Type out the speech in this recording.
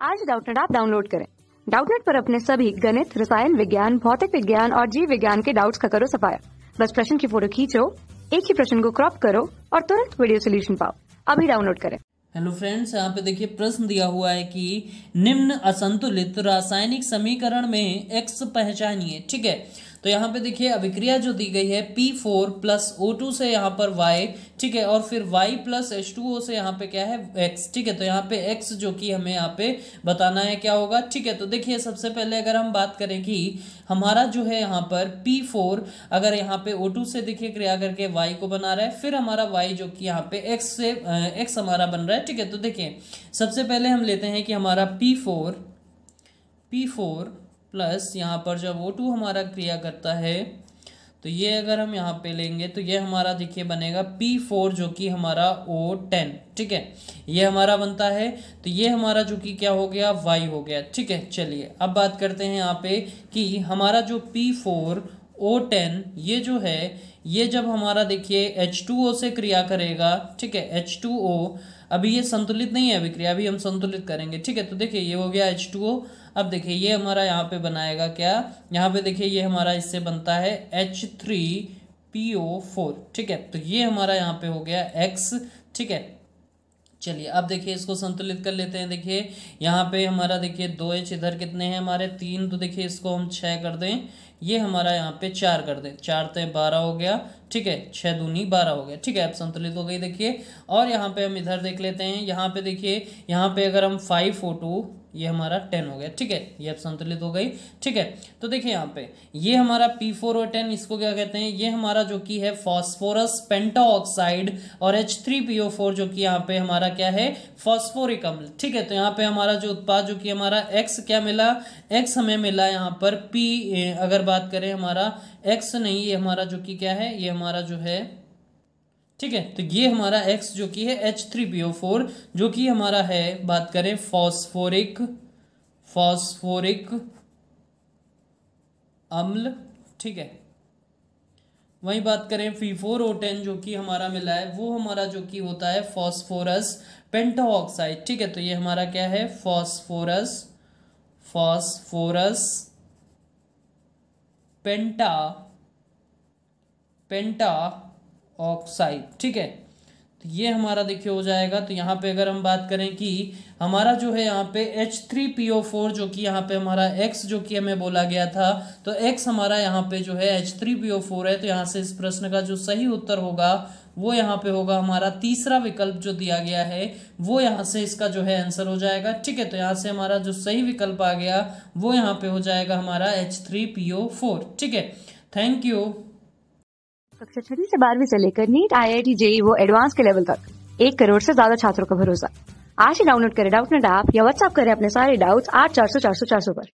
आज Doubtnut app download करें। डाउटनेट पर अपने सभी गणित, रसायन विज्ञान, भौतिक विज्ञान और जीव विज्ञान के डाउट्स का करो सफाया। बस प्रश्न की फोटो खींचो, एक ही प्रश्न को क्रॉप करो और तुरंत वीडियो सोल्यूशन पाओ। अभी डाउनलोड करें। हेलो फ्रेंड्स, यहाँ पे देखिए प्रश्न दिया हुआ है कि निम्न असंतुलित रासायनिक समीकरण में x पहचानिए। ठीक है, तो यहाँ पे देखिए अभिक्रिया जो दी गई है P4 प्लस O2 से यहाँ पर Y, ठीक है, और फिर Y प्लस H2O से यहाँ पे क्या है X। ठीक है, तो यहाँ पे X जो कि हमें यहाँ पे बताना है क्या होगा। ठीक है, तो देखिए सबसे पहले अगर हम बात करें कि हमारा जो है यहाँ पर P4 अगर यहाँ पे O2 से देखिए क्रिया करके Y को बना रहा है, फिर हमारा Y जो कि यहाँ पे X से X हमारा बन रहा है। ठीक है, तो देखिए सबसे पहले हम लेते हैं कि हमारा P4 प्लस यहाँ पर जब O2 हमारा क्रिया करता है तो ये अगर हम यहाँ पे लेंगे तो ये हमारा देखिए बनेगा P4 जो कि हमारा O10। ठीक है, ये हमारा बनता है, तो ये हमारा जो कि क्या हो गया Y हो गया। ठीक है, चलिए अब बात करते हैं यहाँ पे कि हमारा जो P4 O10 ये जो है ये जब हमारा देखिए H2O से क्रिया करेगा। ठीक है, H2O अभी ये संतुलित नहीं है अभिक्रिया, अभी हम संतुलित करेंगे। ठीक है, तो देखिए ये हो गया H2O। अब देखिए ये हमारा यहाँ पे बनाएगा क्या, यहाँ पे देखिए ये हमारा इससे बनता है H3PO4। ठीक है, तो ये हमारा यहाँ पे हो गया X। ठीक है, चलिए अब देखिए इसको संतुलित कर लेते हैं। देखिए यहाँ पे हमारा देखिए 2H इधर कितने हैं हमारे 3, तो देखिए इसको हम 6 कर दें, ये हमारा यहाँ पे 4 कर दें, 4 ते 12 हो गया। ठीक है, 6 दूनी 12 हो गया। ठीक है, अब संतुलित हो गई। देखिए और यहाँ पे हम इधर देख लेते हैं, यहाँ पे देखिए यहाँ पे अगर हम 5O2 ये हमारा 10 हो गया। ठीक है, ये अब संतुलित हो गई। ठीक है, तो देखिए यहाँ पे ये हमारा P4 और 10 इसको क्या कहते हैं, ये हमारा जो कि है फॉस्फोरस पेंटाऑक्साइड और H3PO4 जो कि यहाँ पे हमारा क्या है फॉस्फोरिक अम्ल। ठीक है, तो यहाँ पे हमारा जो उत्पाद जो कि हमारा X क्या मिला, X हमें मिला यहाँ पर P, अगर बात करें हमारा X नहीं, ये हमारा जो कि क्या है ये हमारा जो है, ठीक है, तो ये हमारा X जो कि है H3PO4 जो कि हमारा है बात करें फॉस्फोरिक अम्ल। ठीक है, वही बात करें P4O10 जो कि हमारा मिला है वो हमारा जो कि होता है फॉस्फोरस पेंटाऑक्साइड। ठीक है, तो ये हमारा क्या है फॉस्फोरस पेंटा ऑक्साइड। ठीक है, तो ये हमारा देखिए हो जाएगा। तो यहाँ पे अगर हम बात करें कि हमारा जो है यहाँ पे H3PO4 जो कि यहाँ पे हमारा X जो कि हमें बोला गया था, तो X हमारा यहाँ पे जो है H3PO4 है, तो यहाँ से इस प्रश्न का जो सही उत्तर होगा वो यहाँ पे होगा हमारा तीसरा विकल्प जो दिया गया है, वो यहाँ से इसका जो है आंसर हो जाएगा। ठीक है, तो यहाँ से हमारा जो सही विकल्प आ गया वो यहाँ पे हो जाएगा हमारा H3PO4। ठीक है, थैंक यू। कक्षा 6 से 12वीं से लेकर नीट, IIT, JEE वो एडवांस के लेवल तक 1 करोड़ से ज्यादा छात्रों का भरोसा। आज ही डाउनलोड करें डाउटनेट ऐप या व्हाट्सएप करें अपने सारे डाउट्स 8400 400 400 पर।